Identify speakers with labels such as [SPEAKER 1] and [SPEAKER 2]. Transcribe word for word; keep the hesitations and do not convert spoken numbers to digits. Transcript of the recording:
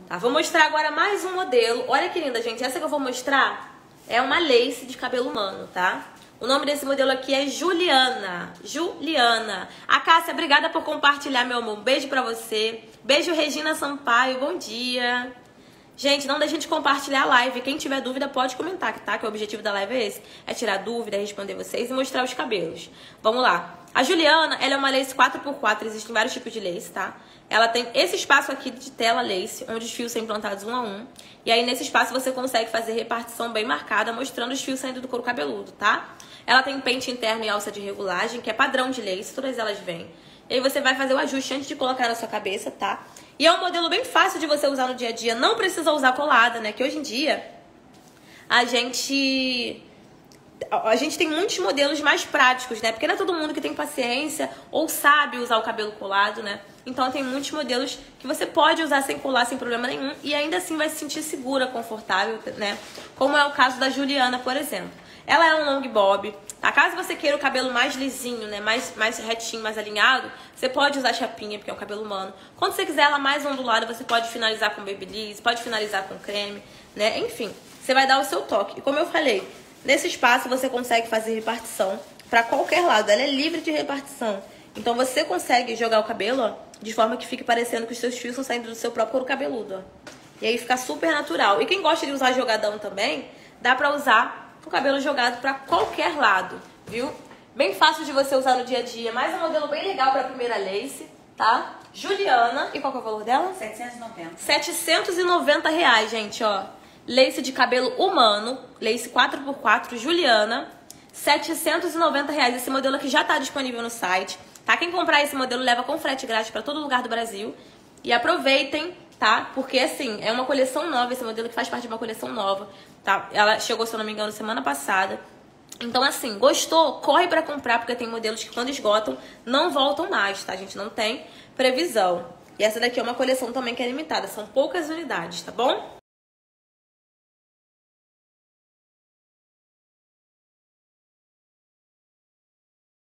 [SPEAKER 1] Tá, vou mostrar agora mais um modelo. Olha que linda, gente. Essa que eu vou mostrar é uma lace de cabelo humano, tá? O nome desse modelo aqui é Juliana. Juliana. A Cássia, obrigada por compartilhar, meu amor. Um beijo pra você. Beijo, Regina Sampaio. Bom dia. Gente, não deixem de compartilhar a live. Quem tiver dúvida pode comentar, tá? Que o objetivo da live é esse. É tirar dúvida, responder vocês e mostrar os cabelos. Vamos lá. A Juliana, ela é uma lace quatro por quatro. Existem vários tipos de lace, tá? Ela tem esse espaço aqui de tela lace, onde os fios são implantados um a um. E aí, nesse espaço, você consegue fazer repartição bem marcada, mostrando os fios saindo do couro cabeludo, tá? Ela tem pente interno e alça de regulagem, que é padrão de lace, todas elas vêm. E aí você vai fazer o ajuste antes de colocar na sua cabeça, tá? E é um modelo bem fácil de você usar no dia a dia. Não precisa usar colada, né? Que hoje em dia a gente... A gente tem muitos modelos mais práticos, né? Porque não é todo mundo que tem paciência ou sabe usar o cabelo colado, né? Então tem muitos modelos que você pode usar sem colar, sem problema nenhum. E ainda assim vai se sentir segura, confortável, né? Como é o caso da Juliana, por exemplo. Ela é um long bob, tá? Caso você queira o cabelo mais lisinho, né? Mais, mais retinho, mais alinhado, você pode usar chapinha, porque é um cabelo humano. Quando você quiser ela mais ondulada, você pode finalizar com babyliss, pode finalizar com creme, né? Enfim, você vai dar o seu toque. E como eu falei, nesse espaço você consegue fazer repartição para qualquer lado. Ela é livre de repartição. Então você consegue jogar o cabelo, ó, de forma que fique parecendo que os seus fios estão saindo do seu próprio couro cabeludo, ó. E aí fica super natural. E quem gosta de usar jogadão também, dá pra usar o cabelo jogado pra qualquer lado, viu? Bem fácil de você usar no dia a dia. Mais um modelo bem legal pra primeira lace, tá? Juliana. E qual que é o valor dela?
[SPEAKER 2] setecentos e noventa.
[SPEAKER 1] setecentos e noventa reais, gente, ó. Lace de cabelo humano, lace quatro por quatro, Juliana. setecentos e noventa reais. Esse modelo aqui já tá disponível no site, tá? Quem comprar esse modelo leva com frete grátis pra todo lugar do Brasil. E aproveitem, tá? Porque, assim, é uma coleção nova, esse modelo que faz parte de uma coleção nova, tá? Ela chegou, se eu não me engano, semana passada. Então, assim, gostou? Corre pra comprar, porque tem modelos que quando esgotam, não voltam mais, tá? A gente não tem previsão. E essa daqui é uma coleção também que é limitada, são poucas unidades, tá bom?